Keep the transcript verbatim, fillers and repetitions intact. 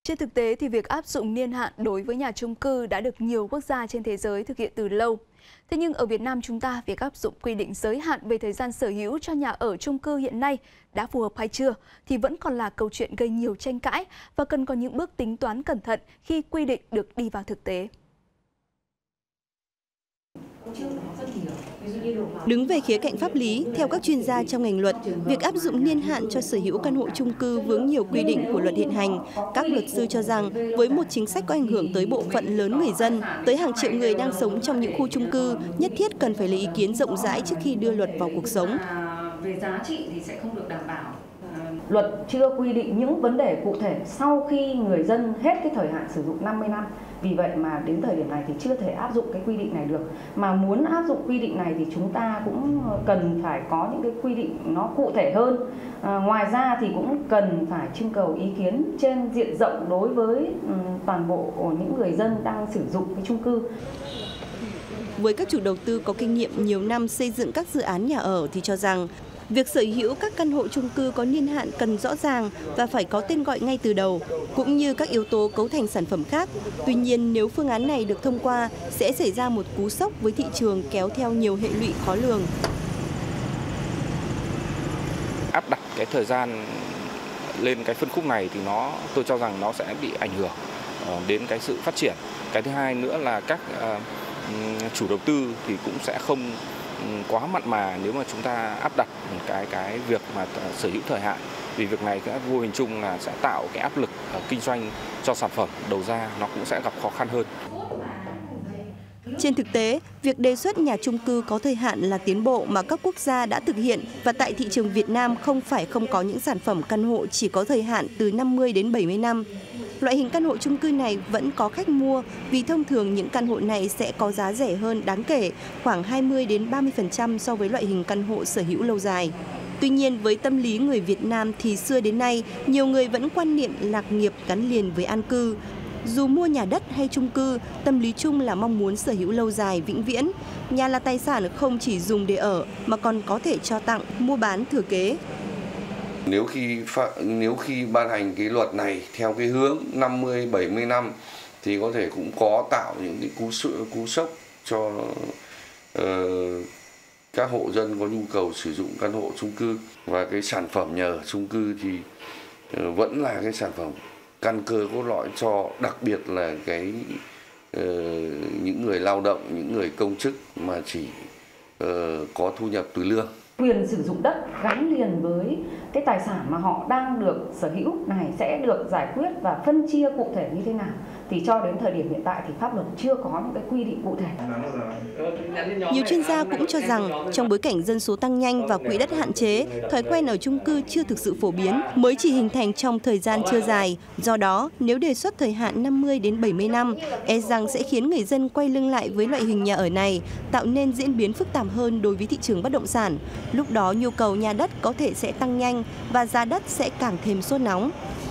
Trên thực tế thì việc áp dụng niên hạn đối với nhà chung cư đã được nhiều quốc gia trên thế giới thực hiện từ lâu. Thế nhưng ở Việt Nam chúng ta, việc áp dụng quy định giới hạn về thời gian sở hữu cho nhà ở chung cư hiện nay đã phù hợp hay chưa thì vẫn còn là câu chuyện gây nhiều tranh cãi và cần có những bước tính toán cẩn thận khi quy định được đi vào thực tế. Đứng về khía cạnh pháp lý, theo các chuyên gia trong ngành luật, việc áp dụng niên hạn cho sở hữu căn hộ chung cư vướng nhiều quy định của luật hiện hành. Các luật sư cho rằng, với một chính sách có ảnh hưởng tới bộ phận lớn người dân, tới hàng triệu người đang sống trong những khu chung cư, nhất thiết cần phải lấy ý kiến rộng rãi trước khi đưa luật vào cuộc sống. Về giá trị thì sẽ không được đảm bảo. Luật chưa quy định những vấn đề cụ thể sau khi người dân hết cái thời hạn sử dụng năm mươi năm. Vì vậy mà đến thời điểm này thì chưa thể áp dụng cái quy định này được. Mà muốn áp dụng quy định này thì chúng ta cũng cần phải có những cái quy định nó cụ thể hơn. À, ngoài ra thì cũng cần phải trưng cầu ý kiến trên diện rộng đối với um, toàn bộ những người dân đang sử dụng cái chung cư. Với các chủ đầu tư có kinh nghiệm nhiều năm xây dựng các dự án nhà ở thì cho rằng, việc sở hữu các căn hộ chung cư có niên hạn cần rõ ràng và phải có tên gọi ngay từ đầu, cũng như các yếu tố cấu thành sản phẩm khác. Tuy nhiên, nếu phương án này được thông qua, sẽ xảy ra một cú sốc với thị trường kéo theo nhiều hệ lụy khó lường. Áp đặt cái thời gian lên cái phân khúc này thì nó, tôi cho rằng nó sẽ bị ảnh hưởng đến cái sự phát triển. Cái thứ hai nữa là các uh, chủ đầu tư thì cũng sẽ không quá mặn mà nếu mà chúng ta áp đặt cái cái việc mà sở hữu thời hạn, vì việc này cái vô hình chung là sẽ tạo cái áp lực kinh doanh cho sản phẩm đầu ra, nó cũng sẽ gặp khó khăn hơn. Trên thực tế, việc đề xuất nhà chung cư có thời hạn là tiến bộ mà các quốc gia đã thực hiện, và tại thị trường Việt Nam không phải không có những sản phẩm căn hộ chỉ có thời hạn từ năm mươi đến bảy mươi năm. Loại hình căn hộ chung cư này vẫn có khách mua vì thông thường những căn hộ này sẽ có giá rẻ hơn đáng kể, khoảng hai mươi đến ba mươi phần trăm so với loại hình căn hộ sở hữu lâu dài. Tuy nhiên, với tâm lý người Việt Nam thì xưa đến nay, nhiều người vẫn quan niệm lạc nghiệp gắn liền với an cư. Dù mua nhà đất hay chung cư, tâm lý chung là mong muốn sở hữu lâu dài, vĩnh viễn. Nhà là tài sản không chỉ dùng để ở mà còn có thể cho tặng, mua bán thừa kế. Nếu khi nếu khi ban hành cái luật này theo cái hướng năm mươi bảy mươi năm thì có thể cũng có tạo những cái cú sự cú sốc cho uh, các hộ dân có nhu cầu sử dụng căn hộ chung cư, và cái sản phẩm nhà ở chung cư thì uh, vẫn là cái sản phẩm căn cơ cốt lõi cho đặc biệt là cái uh, những người lao động, những người công chức mà chỉ uh, có thu nhập từ lương. Quyền sử dụng đất gắn liền với cái tài sản mà họ đang được sở hữu này sẽ được giải quyết và phân chia cụ thể như thế nào, thì cho đến thời điểm hiện tại thì pháp luật chưa có những cái quy định cụ thể. Nhiều chuyên gia cũng cho rằng trong bối cảnh dân số tăng nhanh và quỹ đất hạn chế, thói quen ở chung cư chưa thực sự phổ biến, mới chỉ hình thành trong thời gian chưa dài. Do đó, nếu đề xuất thời hạn năm mươi đến bảy mươi năm, e rằng sẽ khiến người dân quay lưng lại với loại hình nhà ở này, tạo nên diễn biến phức tạp hơn đối với thị trường bất động sản. Lúc đó nhu cầu nhà đất có thể sẽ tăng nhanh và giá đất sẽ càng thêm sốt nóng.